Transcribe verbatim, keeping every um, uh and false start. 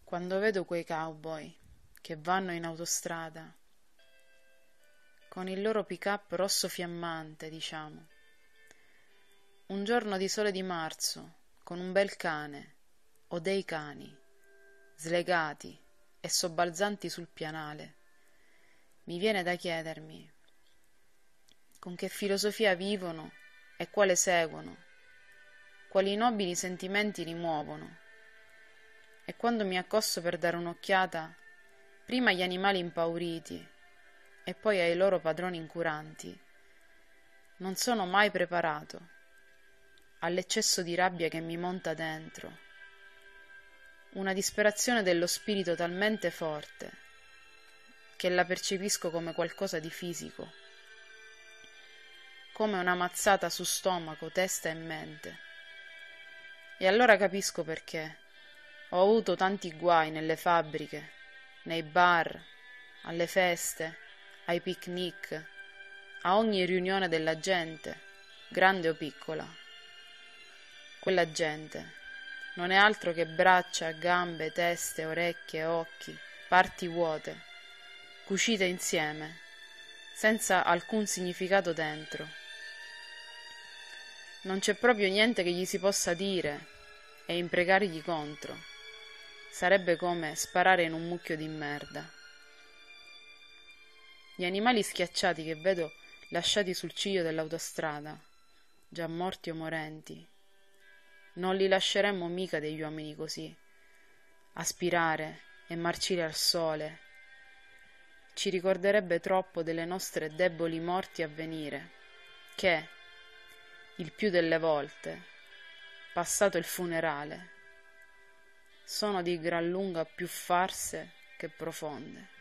Quando vedo quei cowboy che vanno in autostrada con il loro pick-up rosso fiammante, diciamo, un giorno di sole di marzo, con un bel cane o dei cani slegati e sobbalzanti sul pianale, mi viene da chiedermi con che filosofia vivono e quale seguono, quali nobili sentimenti li muovono. E quando mi accosto per dare un'occhiata prima agli animali impauriti e poi ai loro padroni incuranti, non sono mai preparato all'eccesso di rabbia che mi monta dentro, una disperazione dello spirito talmente forte che la percepisco come qualcosa di fisico, come una mazzata su stomaco, testa e mente. E allora capisco perché ho avuto tanti guai nelle fabbriche, nei bar, alle feste, ai picnic, a ogni riunione della gente, grande o piccola. Quella gente non è altro che braccia, gambe, teste, orecchie, occhi, parti vuote, cucite insieme, senza alcun significato dentro. Non c'è proprio niente che gli si possa dire e impregargli contro. Sarebbe come sparare in un mucchio di merda. Gli animali schiacciati che vedo lasciati sul ciglio dell'autostrada, già morti o morenti, non li lasceremmo mica degli uomini così, aspirare e marcire al sole. Ci ricorderebbe troppo delle nostre deboli morti a venire, che, il più delle volte, passato il funerale, sono di gran lunga più farse che profonde.